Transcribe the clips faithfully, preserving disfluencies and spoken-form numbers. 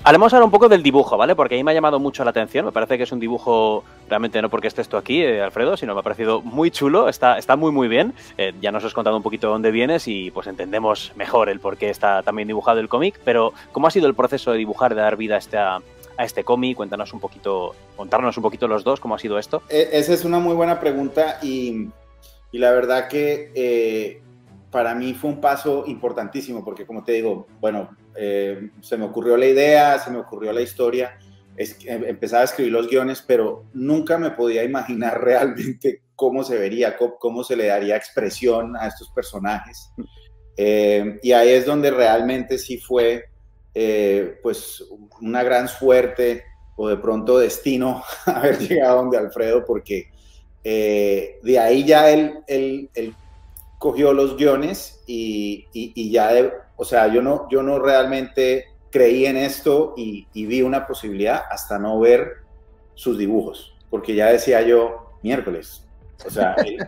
Hablemos ahora un poco del dibujo, ¿vale? Porque a mí me ha llamado mucho la atención, me parece que es un dibujo, realmente no porque estés tú aquí, eh, Alfredo, sino me ha parecido muy chulo, está, está muy muy bien, eh, ya nos has contado un poquito de dónde vienes y pues entendemos mejor el por qué está también dibujado el cómic, pero ¿cómo ha sido el proceso de dibujar, de dar vida a este, a este cómic? Cuéntanos un poquito, contarnos un poquito los dos, ¿cómo ha sido esto? Eh, esa es una muy buena pregunta y, y la verdad que eh, para mí fue un paso importantísimo porque, como te digo, bueno, eh, se me ocurrió la idea, se me ocurrió la historia, es, eh, empezaba a escribir los guiones, pero nunca me podía imaginar realmente cómo se vería, cómo, cómo se le daría expresión a estos personajes. Eh, y ahí es donde realmente sí fue eh, pues una gran suerte o de pronto destino haber llegado donde Alfredo, porque eh, de ahí ya él, él, él cogió los guiones y, y, y ya, de, o sea, yo no, yo no realmente creí en esto y, y vi una posibilidad hasta no ver sus dibujos, porque ya decía yo, miércoles, o sea, él,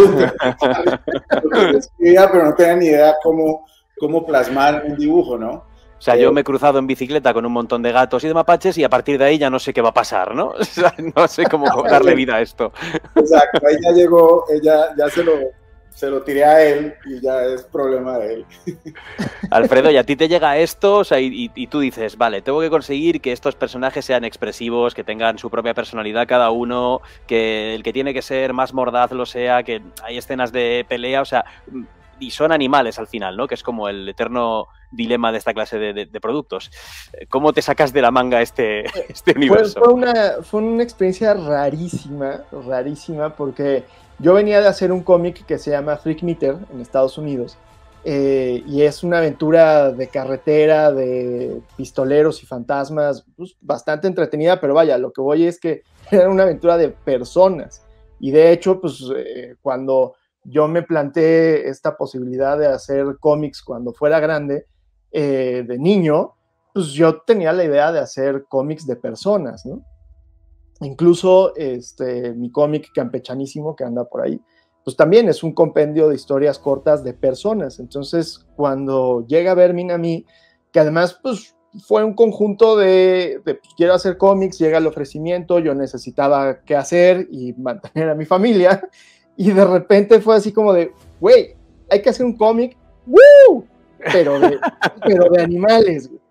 escribía, pero no tenía ni idea cómo, cómo plasmar un dibujo, ¿no? O sea, yo me he cruzado en bicicleta con un montón de gatos y de mapaches y a partir de ahí ya no sé qué va a pasar, ¿no? O sea, no sé cómo darle vida a esto. Exacto, ahí ya llegó, ella ya se lo, se lo tiré a él y ya es problema de él. Alfredo, y a ti te llega esto, o sea, y, y tú dices, vale, tengo que conseguir que estos personajes sean expresivos, que tengan su propia personalidad cada uno, que el que tiene que ser más mordaz lo sea, que hay escenas de pelea, o sea, y son animales al final, ¿no? Que es como el eterno dilema de esta clase de, de, de productos. ¿Cómo te sacas de la manga este, este universo? Fue, fue, una, fue una experiencia rarísima, rarísima, porque yo venía de hacer un cómic que se llama Freak Meter en Estados Unidos, eh, y es una aventura de carretera, de pistoleros y fantasmas, pues, bastante entretenida, pero vaya, lo que voy es que era una aventura de personas, y de hecho, pues eh, cuando yo me planteé esta posibilidad de hacer cómics cuando fuera grande, eh, de niño, pues yo tenía la idea de hacer cómics de personas, ¿no? Incluso este, mi cómic campechanísimo que anda por ahí, pues también es un compendio de historias cortas de personas. Entonces, cuando llega Vermin a mí, que además, pues, fue un conjunto de, de pues, quiero hacer cómics, llega el ofrecimiento, yo necesitaba qué hacer y mantener a mi familia, y de repente fue así como de, güey, hay que hacer un cómic, ¡woo! Pero de, pero de animales, güey.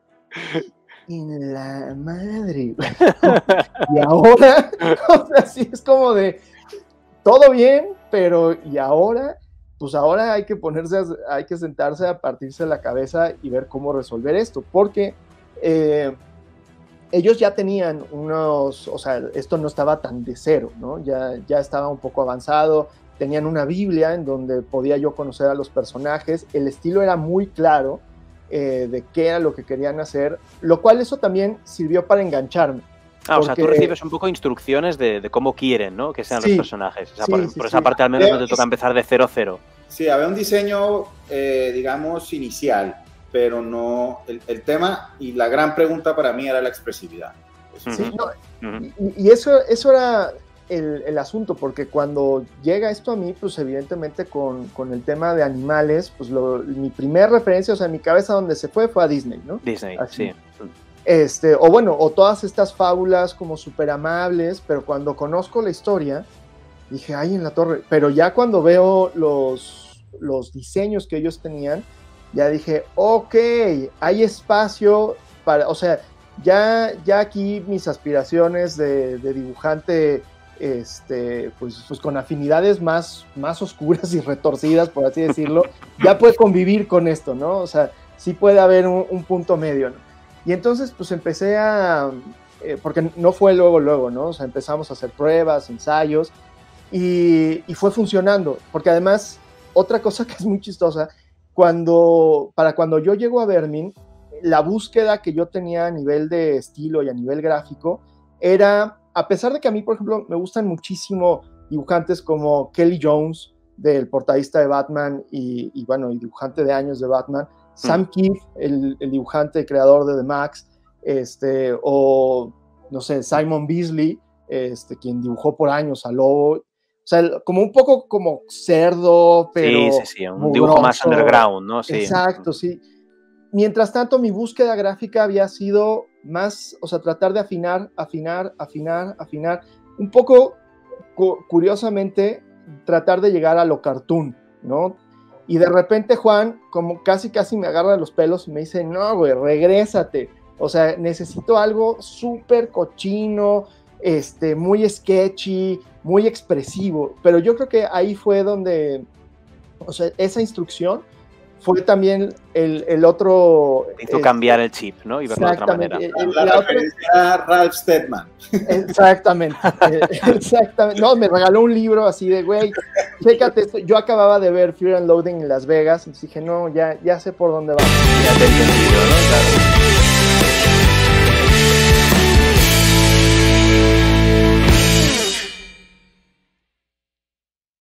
En la madre, güey. Y ahora, o sea, sí es como de, todo bien, pero y ahora, pues ahora hay que ponerse, a, hay que sentarse a partirse la cabeza y ver cómo resolver esto, porque eh, ellos ya tenían unos, o sea, esto no estaba tan de cero, ¿no? Ya, ya estaba un poco avanzado, tenían una Biblia en donde podía yo conocer a los personajes, el estilo era muy claro, eh, de qué era lo que querían hacer, lo cual eso también sirvió para engancharme. Ah, porque, o sea, tú recibes un poco instrucciones de, de cómo quieren, ¿no? Que sean sí, los personajes. O sea, sí, por, sí, por sí. esa parte al menos no te toca empezar de cero cero. Sí, había un diseño, eh, digamos, inicial, pero no, el, el tema y la gran pregunta para mí era la expresividad. Sí, no, uh-huh. y, y eso, eso era el, el asunto, porque cuando llega esto a mí, pues evidentemente con, con el tema de animales, pues lo, mi primer referencia, o sea, mi cabeza donde se fue fue a Disney, ¿no? Disney, Así. sí. Este, o bueno, o todas estas fábulas como súper amables, pero cuando conozco la historia, dije, ay, en la torre, pero ya cuando veo los, los diseños que ellos tenían, ya dije, ok, hay espacio para, o sea, ya, ya aquí mis aspiraciones de, de dibujante, este, pues, pues con afinidades más, más oscuras y retorcidas, por así decirlo, ya puede convivir con esto, ¿no? O sea, sí puede haber un, un punto medio, ¿no? Y entonces, pues empecé a, eh, porque no fue luego, luego, ¿no? O sea, empezamos a hacer pruebas, ensayos, y, y fue funcionando, porque además, otra cosa que es muy chistosa, cuando, para cuando yo llego a Vermin, la búsqueda que yo tenía a nivel de estilo y a nivel gráfico era, a pesar de que a mí, por ejemplo, me gustan muchísimo dibujantes como Kelly Jones, del portadista de Batman y, y bueno, y dibujante de años de Batman, Sam mm. Kidd, el, el dibujante y creador de The Max, este, o, no sé, Simon Beasley, este, quien dibujó por años a Lobo, o sea, como un poco como cerdo, pero... Sí, sí, sí, un mugroso, dibujo más underground, ¿no? Sí. Exacto, sí. Mientras tanto, mi búsqueda gráfica había sido más, o sea, tratar de afinar, afinar, afinar, afinar, un poco, cu curiosamente, tratar de llegar a lo cartoon, ¿no? Y de repente Juan, como casi casi me agarra de los pelos y me dice, no, güey, regrésate, o sea, necesito algo súper cochino, este, muy sketchy, muy expresivo, pero yo creo que ahí fue donde, o sea, esa instrucción fue también el, el otro... Hizo este, cambiar el chip, ¿no? Y verlo de otra manera. El, el, la, la referencia otra... a Ralph Steadman. Exactamente, exactamente. No, me regaló un libro así de, güey, chécate esto. Yo acababa de ver Fear and Loathing en Las Vegas, y dije, no, ya, ya sé por dónde va. Ya te he entendido, ¿no? Claro.